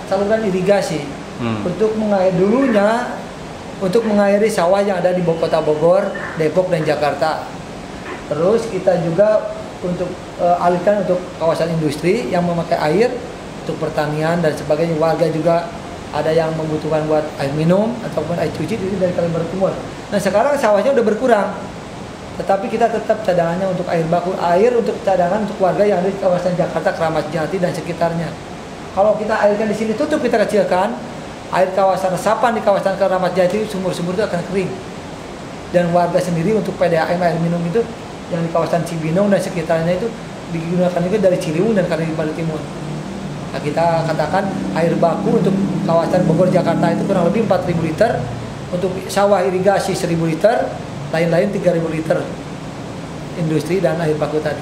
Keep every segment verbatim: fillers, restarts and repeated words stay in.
saluran irigasi hmm. untuk mengairi dulunya untuk mengairi sawah yang ada di kota Bogor, Depok dan Jakarta. Terus kita juga untuk uh, alihkan untuk kawasan industri yang memakai air untuk pertanian dan sebagainya. Warga juga ada yang membutuhkan buat air minum ataupun air cuci itu dari Kali Baru. Nah sekarang sawahnya udah berkurang, tetapi kita tetap cadangannya untuk air baku, air untuk cadangan untuk warga yang ada di kawasan Jakarta, Keramat Jati dan sekitarnya. Kalau kita airkan di sini tutup, kita kecilkan, air kawasan resapan di kawasan Keramat Jati, sumur-sumur itu akan kering. Dan warga sendiri untuk P D A M air minum itu yang di kawasan Cibinong dan sekitarnya itu digunakan juga dari Ciliwung dan Kali Baru Timur. Nah, kita katakan air baku untuk kawasan Bogor Jakarta itu kurang lebih empat ribu liter, untuk sawah irigasi seribu liter, lain-lain tiga ribu liter industri dan air baku tadi.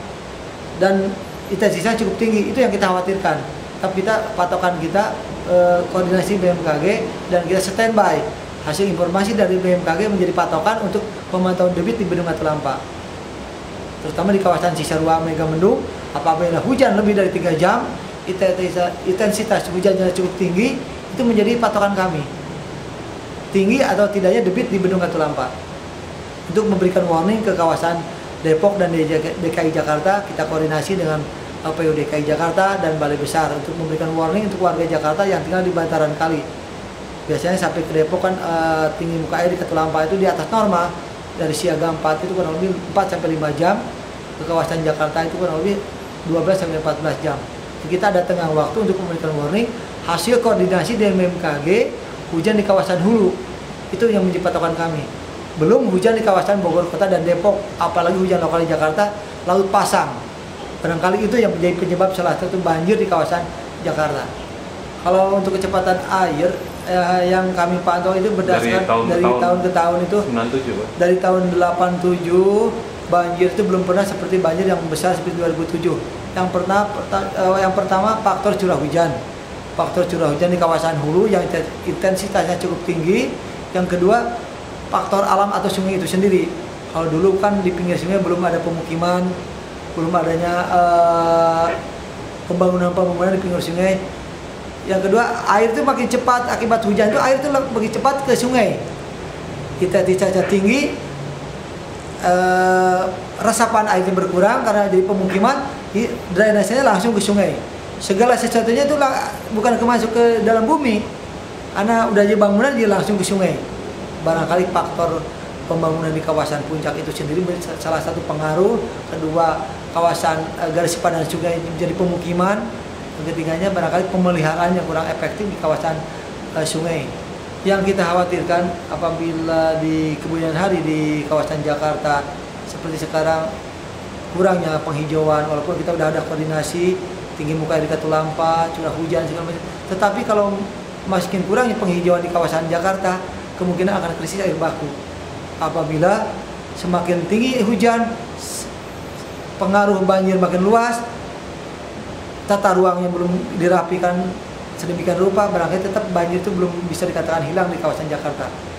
Dan intensitasnya cukup tinggi, itu yang kita khawatirkan. Tapi kita patokan kita eh, koordinasi B M K G dan kita standby. Hasil informasi dari B M K G menjadi patokan untuk pemantauan debit di Bendung Katulampa. Terutama di kawasan Cisarua Megamendung, apabila hujan lebih dari tiga jam, intensitas hujannya cukup tinggi, itu menjadi patokan kami. Tinggi atau tidaknya debit di Bendung Katulampa. Untuk memberikan warning ke kawasan Depok dan D K I Jakarta, kita koordinasi dengan P U D K I Jakarta dan Balai Besar untuk memberikan warning untuk warga Jakarta yang tinggal di bantaran kali. Biasanya sampai ke Depok kan uh, tinggi muka air di Katulampa itu di atas norma. Dari siaga empat itu kurang lebih empat sampai lima jam, ke kawasan Jakarta itu kurang lebih dua belas sampai empat belas jam. Kita ada tengah waktu untuk memberikan warning. Hasil koordinasi dengan B M K G, hujan di kawasan hulu itu yang menjadi patokan kami. Belum hujan di kawasan Bogor Kota dan Depok, apalagi hujan lokal di Jakarta, laut pasang. Barangkali itu yang menjadi penyebab salah satu banjir di kawasan Jakarta. Kalau untuk kecepatan air eh, yang kami pantau itu berdasarkan dari tahun, dari tahun, tahun ke tahun itu sembilan puluh tujuh, dari tahun delapan puluh tujuh banjir itu belum pernah seperti banjir yang besar seperti dua ribu tujuh. Yang pertama, eh, yang pertama faktor curah hujan. Faktor curah hujan di kawasan hulu yang intensitasnya cukup tinggi. Yang kedua, faktor alam atau sungai itu sendiri. Kalau dulu kan di pinggir sungai belum ada pemukiman, belum adanya pembangunan-pembangunan uh, di pinggir sungai. Yang kedua, air itu makin cepat akibat hujan itu air itu makin cepat ke sungai. Kita cuaca tinggi, uh, resapan airnya berkurang karena jadi pemukiman, drainasenya langsung ke sungai. Segala sesuatunya itu bukan ke masuk ke dalam bumi, karena udah jadi bangunan dia langsung ke sungai. Barangkali faktor pembangunan di kawasan puncak itu sendiri salah satu pengaruh. Kedua, kawasan uh, garis padan sungai menjadi pemukiman. Yang ketiganya barangkali pemeliharaan yang kurang efektif di kawasan uh, sungai. Yang kita khawatirkan apabila di kemudian hari di kawasan Jakarta seperti sekarang kurangnya penghijauan, walaupun kita sudah ada koordinasi tinggi muka air di Katulampa, curah hujan segala macam. Tetapi kalau masih kurangnya penghijauan di kawasan Jakarta, kemungkinan akan krisis air baku. Apabila semakin tinggi hujan, pengaruh banjir makin luas, tata ruangnya belum dirapikan sedemikian rupa, barangkali tetap banjir itu belum bisa dikatakan hilang di kawasan Jakarta.